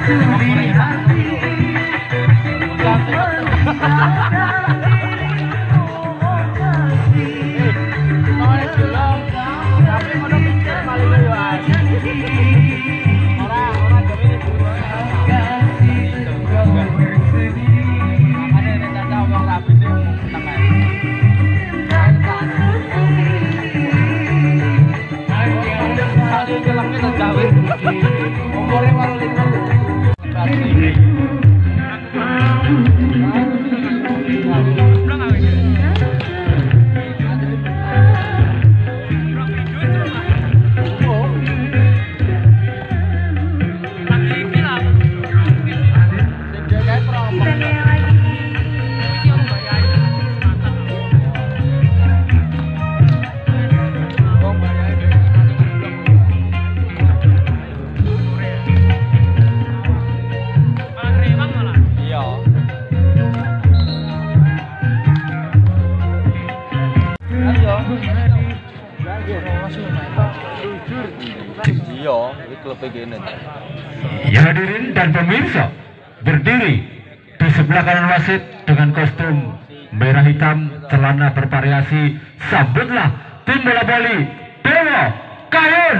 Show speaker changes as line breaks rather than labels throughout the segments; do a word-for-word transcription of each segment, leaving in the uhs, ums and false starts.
Ya hadirin dan pemirsa, berdiri di sebelah kanan wasit dengan kostum merah hitam, celana bervariasi, sambutlah tim bola voli Dewa Kayun.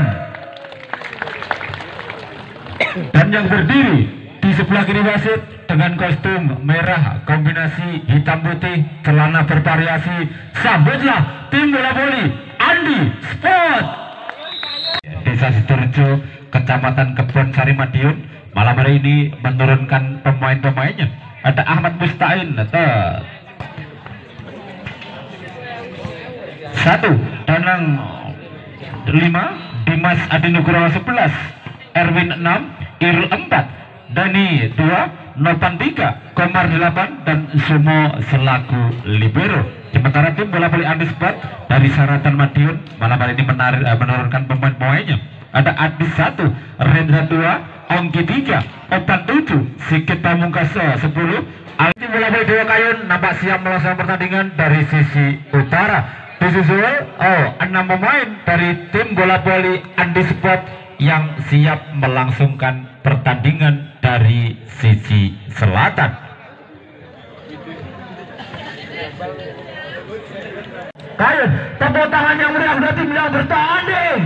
Dan yang berdiri di sebelah kiri wasit dengan kostum merah kombinasi hitam putih, celana bervariasi, sambutlah tim bola voli Andi Sport. Desa Sidoarjo, Kecamatan Kebon Sari Madiun, malam hari ini menurunkan pemain-pemainnya. Ada Ahmad Mustain, satu, Danang lima, Dimas Adi Nugroho sebelas, Erwin enam, Irul empat, Dani dua, Nopan tiga, Komar delapan, dan Sumo selaku libero. Sementara tim bola voli Andi Sport dari Saratan Madiun malam hari ini menarik, uh, menurunkan pemain-pemainnya. Ada Adis satu, Rendra dua, Ongki tiga, Opan tujuh, Sikit Pamungkas sepuluh. Tim bola voli Dewa Kayun nampak siap melaksanakan pertandingan dari sisi utara. Disusul oh enam pemain dari tim bola voli Andi Sport yang siap melangsungkan pertandingan dari sisi selatan. Kayun, tepuk tangan yang meriah untuk tim yang bertanding.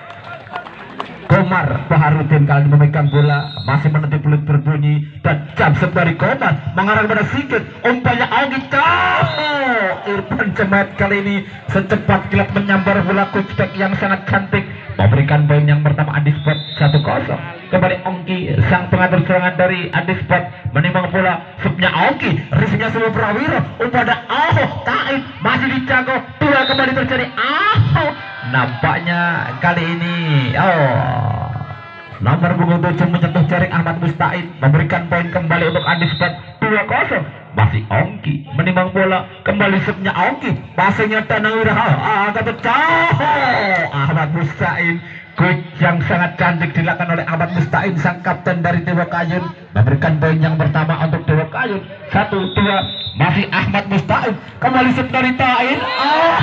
Komar Baharudin kali ini memegang bola, masih menanti peluit berbunyi, dan jam dari Komar mengarah kepada Sikit. Umpannya Augi jauh. Irfan Cemat kali ini secepat kilat menyambar bola coachback yang sangat cantik, memberikan poin yang pertama Andi Sport satu kosong. Kembali Ongki, sang pengatur serangan dari Andi Sport, menimbang bola, subnya Ongki, risinya Sumo Prawiro, umpada Ahoh Taib masih dijago, dua kembali terjadi Ahoh. Nampaknya kali ini oh nomor punggung tujuh menyentuh jaring Ahmad Mustain, memberikan poin kembali untuk Andi Sport dua kosong. Masih Ongki menimbang bola, kembali subnya Ongki, passingnya Danang Wiraha agak jauh. Ahmad Mustain, coach yang sangat cantik dilakukan oleh Ahmad Mustain, sang kapten dari Dewa Kayun, memberikan poin yang pertama untuk Dewa Kayun. Satu dua, masih Ahmad Mustain, kembali sub dari Tain. Oh,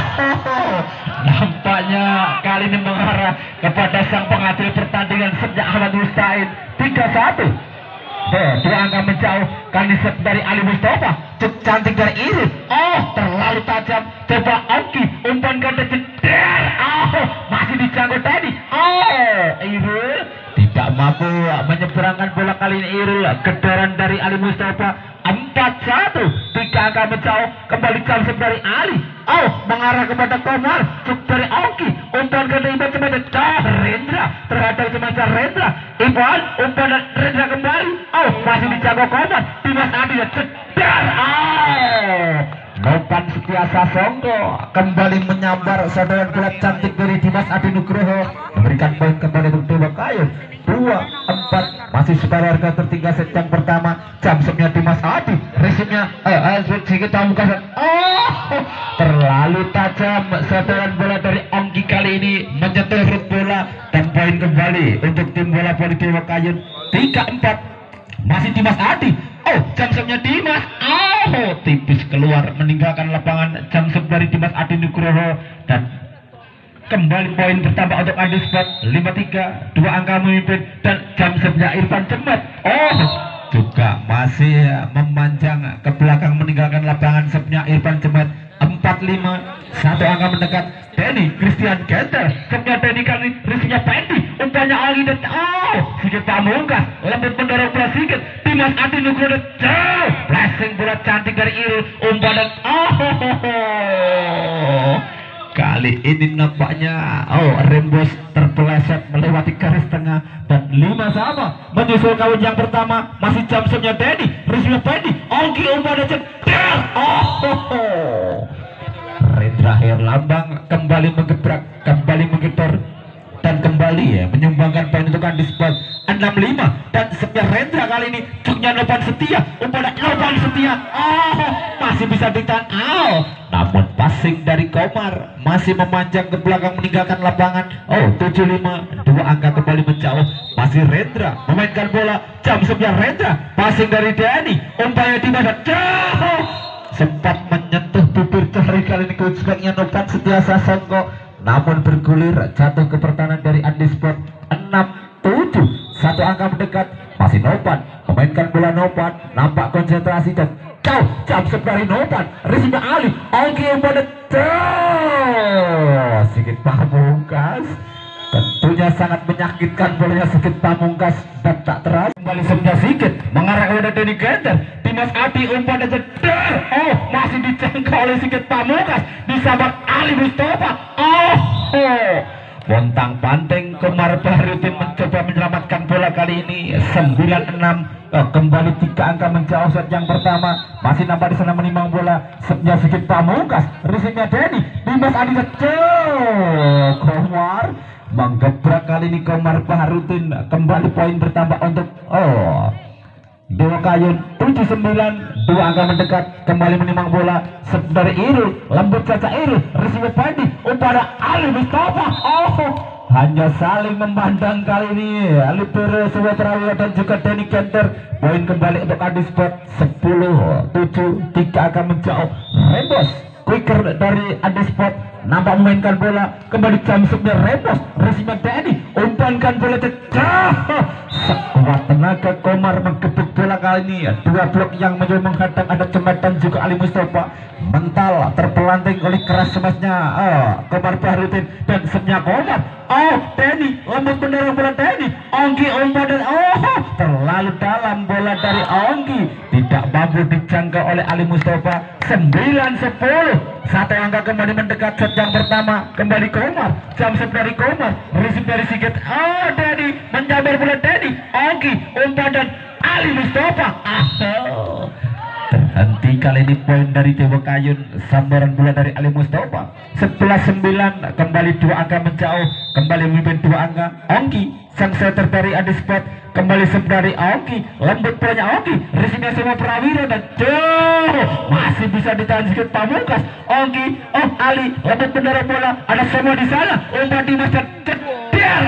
nampaknya kali ini mengarah kepada sang pengadil pertandingan, subnya Ahmad Mustain. Tiga satu. Oh, dua angka menjauh, kali set dari Ali Mustafa, cek cantik dari Irul. Oh, terlalu tajam. Coba Ongki, umpan ganda jeder. Oh, masih dijangkau tadi. Oh, Irul tidak mampu menyeberangkan bola kali ini. Irul, gedoran dari Ali Mustafa. Empat satu, tiga angka menjauh, kembali jam set dari Ali. Oh, mengarah kepada Komar, cek dari Ongki, umpan ganda Iban Cemata Rendra terhadap Cemata Rendra. Iban, umpan Rendra kembali. Oh, masih dijaga Komar. Dimas Adi cedar. Oh, Nopan Setiasa Songko kembali menyambar saudara bola cantik dari Dimas Adi Nugroho, memberikan poin kembali untuk Dewa Kayun. Dua empat, masih separuh harga tertinggal set yang pertama. Jam sepnya Dimas Adi, resimnya eh sedikit Pamungkas. Oh, terlalu tajam saudara bola dari Ongki kali ini menyentuh root bola, dan poin kembali untuk tim bola voli Dewa Kayun. Tiga empat, masih Dimas Adi. Oh, jam sepnya Dimas. Oh, tipis keluar meninggalkan lapangan jam sep dari Dimas Adi Nugroho, dan kembali poin bertambah untuk Adi Sport lima tiga, dua angka memimpin dan jam serve-nya Irfan Cemat. Oh, juga masih memanjang ke belakang meninggalkan lapangan serve-nya Irfan Cemat empat lima, satu angka mendekat Denny Christian Kenter. Serve-nya Denny kali ini risinya Pendi, umpannya Ali dan oh, sedikit Pamungkas lembut mendorong bola sedikit. Dimas Adi Nugroho jauh, blessing bola cantik dari Irul, umpan dan oh, oh, oh, oh. Kali ini nampaknya oh Rembos terpeleset melewati garis tengah dan lima sama menyusul kawin yang pertama. Masih jam serve-nya Denny, risinya Pendi, Ongki umpan dan cedera. Oh, oh, oh. Rendra Herlambang kembali menggebrak, kembali menggetor dan kembali ya menyumbangkan poin untuk Adi Sport enam lima. Dan serve-nya Rendra kali ini cuknya Novan Setia, umpan Novan Setia oh masih bisa ditahan oh, namun passing dari Komar masih memanjang ke belakang meninggalkan lapangan. Oh, tujuh lima, dua angka kembali menjauh. Masih Rendra memainkan bola, jam serve-nya Rendra, passing dari Denny, umpannya di mana jauh, sempat menyentuh bibir jari kali ini coach backnya Novan Setia Sasongko, namun bergulir jatuh ke pertahanan dari Adi Sport enam tujuh, satu angka mendekat. Masih Novan memainkan bola, Novan nampak konsentrasi dan jauh, jam serve dari Novan, risinya Ali, Ongki umpan jauh, sedikit Pamungkas. Tentunya sangat menyakitkan bolanya sedikit Pamungkas dan tak terasa. Kembali sebentar sedikit mengarah kepada Denny Kenter, Dimas Adi umpan dan cedera. Oh, masih dijangkau oleh sedikit Pamungkas, disabat Ali Mustafa. Oh, oh. Bontang panting Komar Bahrudin mencoba menyelamatkan bola kali ini sembilan enam. Oh, kembali tiga angka menjauh set yang pertama. Masih nampak di sana menimbang bola, setnya sedikit Pamungkas, risinya Denny, Dimas Adi jauh. Komar menggebrak kali ini Komar Bahrudin, kembali poin bertambah untuk oh Dewa Kayun tujuh sembilan, dua angka mendekat. Kembali menimang bola set dari Irul, lembut saja Irul, risinya Pendi, umpan Ali Mustafa. Oh, hanya saling memandang kali ini Ali Pere Suwetrawira dan juga Denny Kenter. Poin kembali untuk Adi Sport sepuluh tujuh, tiga angka menjauh. Rembos quicker dari Adi Sport nampak memainkan bola, kembali jam serve-nya Rembos, risinya Denny, umpankan bola cecah. Sekuat tenaga Komar menggebuk bola kali ini. Dua blok yang mencoba menghadang ada Cemat dan juga Ali Mustafa. Mental terpelanting oleh keras smasnya oh, Komar Bahrudin dan serve-nya Komar. Oh, Denny lembut mendorong bola Denny, Ongki umpan dan oh terlalu dalam bola dari Ongki, tidak mampu dijangkau oleh Ali Mustafa. Sembilan sepuluh, satu angka kembali mendekat set yang pertama. Kembali Komar, jam serve dari Komar, receive dari Sigit. Oh, Denny menjabar bola Denny, Ongki umpan dan Ali Mustafa. Oh, terhenti kali ini poin dari Dewa Kayun, sambaran bola dari Ali Mustafa. Sebelas sembilan, kembali dua angka menjauh, kembali memimpin dua angka. Ongki sang setter dari Adi Sport, kembali serve dari Ongki, lembut bolanya Ongki, risinya semua Prawira dan jauh, masih bisa ditahan sedikit Pamungkas. Ongki, oh Ali lembut mendorong bola, ada semua di sana, umpan Dimas dan ceder.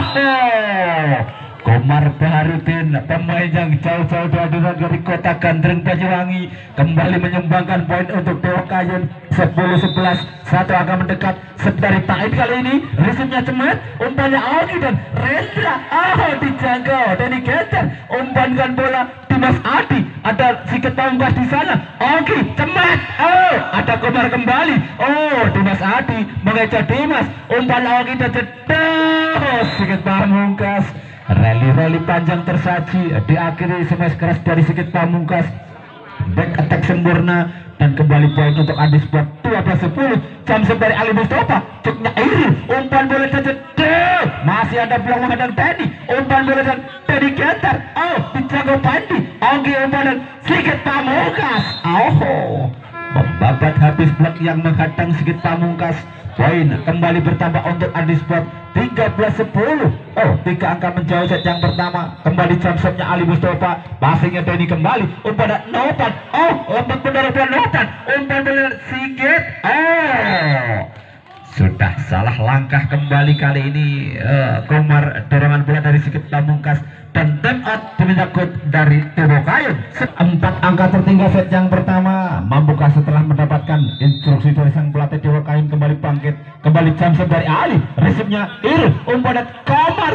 Oh, Komar Bahrudin, pemain yang jauh-jauh dari kota Gandreng Banyuwangi, kembali menyumbangkan poin untuk Dewa Kayun sepuluh sebelas, satu angka mendekat. Set dari Taib kali ini, risinya Cemat, umpannya Ongki dan Rendra. Oh, dijangkau Denny Kenter, umpankan bola Dimas Adi, ada sedikit Pamungkas di sana. Ongki, Cemat, oh ada Komar kembali. Oh, Dimas Adi mengejar Dimas, umpan Ongki dan cedera, sedikit Pamungkas. Rally-rally panjang tersaji, diakhiri smash keras dari sedikit Pamungkas. Back attack sempurna dan kembali poin untuk Adi Sport dua belas sepuluh. Jam serve dari Ali Mustafa, ceknya Irul, umpan bola dan cedera. Masih ada peluang menghadang Denny, umpan bola dan Denny Kenter. Oh, dijangkau Pandi, Ongki umpan dan sedikit Pamungkas. Oh, membabat habis blok yang menghadang sedikit Pamungkas. Poin kembali bertambah untuk Adi Sport tiga belas sepuluh. Oh, tiga angka menjauh set yang pertama. Kembali jam serve-nya Ali Mustafa, passingnya Denny kembali, umpan Novan. Oh, lembut mendorong bola Novan, umpan bola sedikit. Oh, Sudah salah langkah kembali kali ini uh, Komar, dorongan bola dari Sigit Pamungkas dan time out diminta dari Tewo Kayun. Empat angka tertinggal set yang pertama. Mampukah setelah mendapatkan instruksi dari sang pelatih Tewo Kayun kembali bangkit, kembali jam set dari Ali, resipnya Irul, umpan Komar.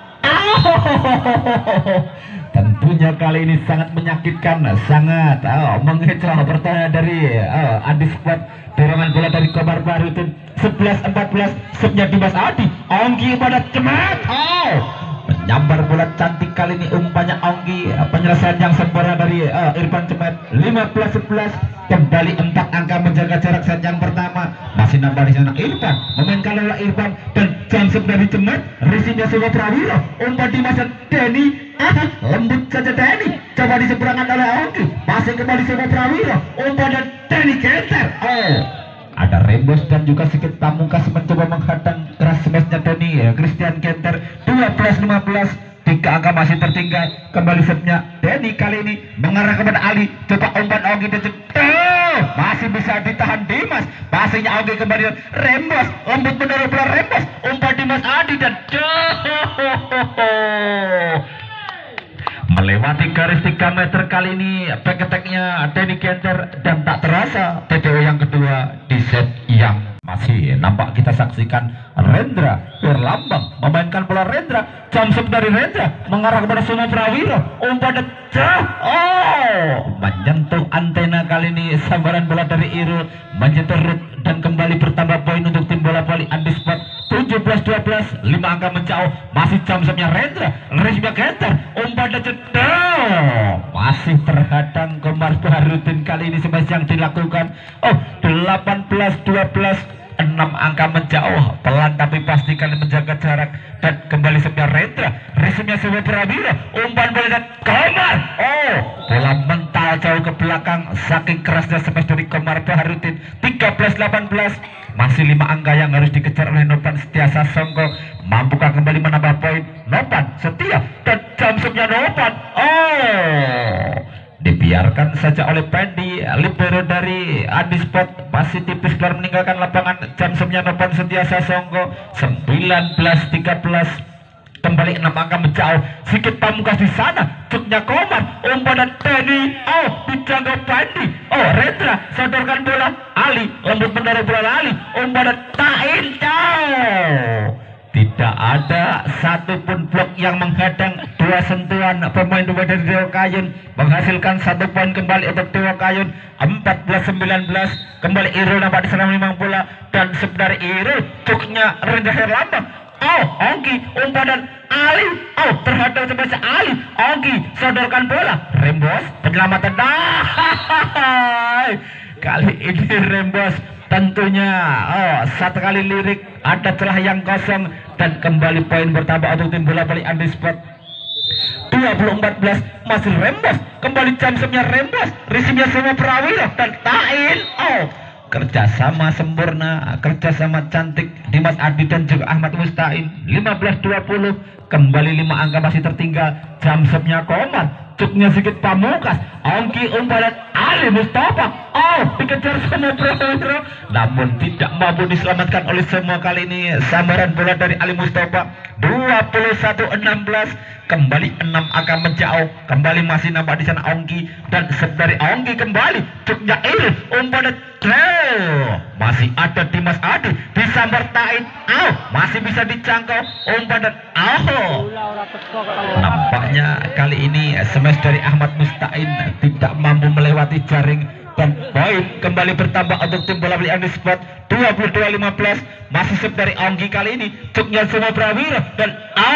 Oh, tentunya kali ini sangat menyakitkan, sangat oh, mengecoh pertahanan dari oh, Adi Squad. Dorongan bola dari Komar Barutin sebelas empat belas, setnya Dimas Adi, Onggi pada cemat, oh menyambar bola cantik kali ini umpannya Onggi, penyelesaian yang sempurna dari uh, Irfan Cemet. Lima belas sebelas, kembali empat angka menjaga jarak set yang pertama. Masih nambah di sana Irfan, memainkan bola Irfan dan jam dari Cemet, risinya Sumo Prawiro, umpan Dimas dan Denny. Ah, lembut saja Denny, coba diseberangan oleh Onggi, masih kembali Sumo Prawiro, umpan dan Denny Kenter. Oh, ada Rembos dan juga Sigit Pamungkas mencoba menghadang keras smashnya Denny ya, Christian Kenter. Dua belas lima belas, tiga angka masih tertinggal. Kembali setnya Denny kali ini mengarah kepada Ali, coba umpan Onggi dan oh, masih bisa ditahan Dimas, passingnya Onggi kembali dan Rembos, lembut mendorong bola Rembos, umpan Dimas Adi dan oh, melewati garis tiga meter kali ini back attack-nya Denny Kenter dan tak terasa T D O yang kedua di set yang masih nampak kita saksikan Rendra Berlambang memainkan bola. Rendra, jam set dari Rendra mengarah kepada Sumo Prawiro, umpan jauh, oh menyentuh antena kali ini. Sambaran bola dari Irul menyentuh Rut dan kembali bertambah poin untuk tim bola voli Andi Sport. Tujuh belas dua belas, lima angka menjauh, masih jam setnya Rendra, Resmi Kenter, umpan jauh, masih terhadang Komar Barutin kali ini smash yang dilakukan. Oh, delapan belas dua belas, enam angka menjauh, pelan tapi pasti kalian menjaga jarak dan kembali sebenarnya Rendra, resipnya Sumo Prawiro, umpan bola dan Komar. Oh, bola mental jauh ke belakang saking kerasnya smash dari Komar Barutin. Tiga belas delapan belas, masih lima angka yang harus dikejar oleh Nopan Setiasa Songko. Mampukah kembali menambah poin Nopan Setia dan jam setnya Nopan? Oh, dibiarkan saja oleh Pendi, libero dari Adi Sport, masih tipis keluar meninggalkan lapangan. Jam setnya Nopan Setiasa Songko. Sembilan belas tiga belas, kembali enam angka menjauh. Sigit Pamungkas di sana, cuknya Komar, umpan dan Denny, oh dijangkau Pendi. Oh, Rendra sodorkan bola Ali, lembut mendorong bola Ali, umpan dan Tain. Oh, tidak ada satupun blok yang menghadang. Dua sentuhan pemain dua dari Tewo Kayun menghasilkan satu poin kembali untuk Tewo Kayun. Empat belas sembilan belas, kembali Irul nampak di sana memang bola dan sebenarnya Irul, cuknya Rendra Herlambang. Oh, Onggi, umpan dan Ali, oh terhadap sebelah Ali, Onggi sodorkan bola, Rembos penyelamatan. Nah, kali ini Rembos tentunya oh satu kali lirik, ada celah yang kosong dan kembali poin bertambah untuk tim bola voli Andi Sport. Dua puluh empat belas, masih Rembos, kembali jam setnya Rembos, resipnya Sumo Prawiro dan Tain. Oh, kerjasama sempurna, kerjasama cantik Dimas Adi dan juga Ahmad Mustain. Lima belas dua puluh, kembali lima angka masih tertinggal. Jam setnya Komar, cuknya Sigit Pamungkas, Onggi, umpan dan Ali Mustafa. Oh, dikejar Sumo Prawiro namun tidak mampu diselamatkan oleh semua. Kali ini sambaran bola dari Ali Mustafa. Dua puluh satu enam belas, kembali enam angka menjauh. Kembali masih nampak di sana Onggi dan dari Onggi kembali cuknya Irul, umpan dan Treo, masih ada Dimas Adi disambar Tain. Oh, masih bisa dijangkau, umpan dan oh, nampaknya kali ini smash dari Ahmad Mustain tidak mampu melewati jaring dan poin kembali bertambah untuk tim bola voli Andi Sport. Dua puluh dua lima belas, masih set dari Onggi kali ini, cuknya Sumo Prawiro dan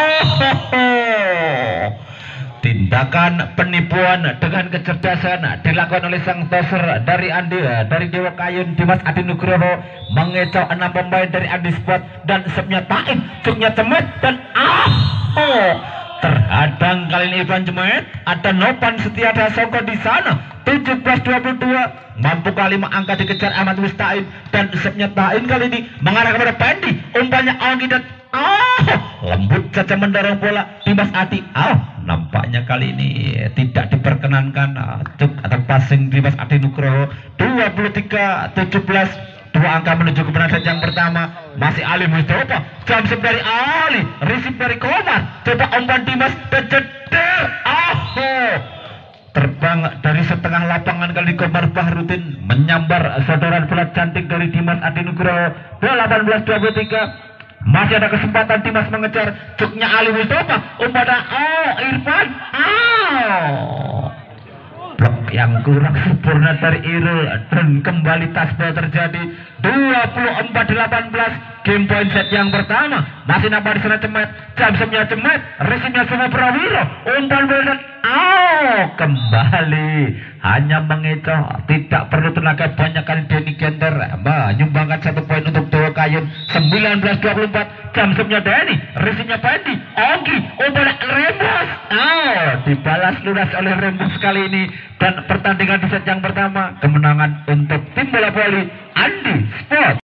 oh, tindakan penipuan dengan kecerdasan dilakukan oleh sang toser dari Andi dari Tewo Kayun. Dimas Adi Nugroho mengecoh enam pemain dari Andi Sport dan sepnya Tain, cuknya Cemet dan oh, terhadang kali ini Irfan Cemet. Ada Nopan Setiasa Songko di sana. Tujuh belas dua puluh dua, mampu kali lima angka dikejar Ahmad Mustain dan sepnya Tain kali ini mengarah kepada Pendi, umpannya Onggi dan oh, lembut saja mendorong bola Dimas Adi. Oh, nampaknya kali ini tidak diperkenankan uh, cuk atau passing Dimas Adi Nugroho. Dua puluh tiga tujuh belas, dua angka menuju kemenangan set yang pertama. Masih Ali Mustafa, jam dari Ali, receive dari Komar, coba umpan Dimas dan jeder. Oh, terbang dari setengah lapangan kali Komar Bahrudin menyambar sodoran bola cantik dari Dimas Adi Nugroho. delapan belas dua puluh tiga. Masih ada kesempatan Dimas mengejar, cuknya Ali Mustafa, umpan oh Irfan. Oh, blok yang kurang sempurna dari Irul dan kembali tasbih terjadi. Dua puluh empat delapan belas. Game point set yang pertama masih nampak di sana Cemet, jam-jamnya Cemet, resimnya semua Prawiro, umpan berat. Oh, kembali hanya mengecoh, tidak perlu tenaga banyak kali Denny Genter menyumbangkan satu poin untuk Dewa Kayun. Sembilan belas dua puluh empat. Jam-jamnya Denny, resimnya Pendi, Ogi, umpan Rembos. Oh, dibalas lunas oleh Rembos kali ini. Dan pertandingan di set yang pertama kemenangan untuk tim bola voli Andi Sport.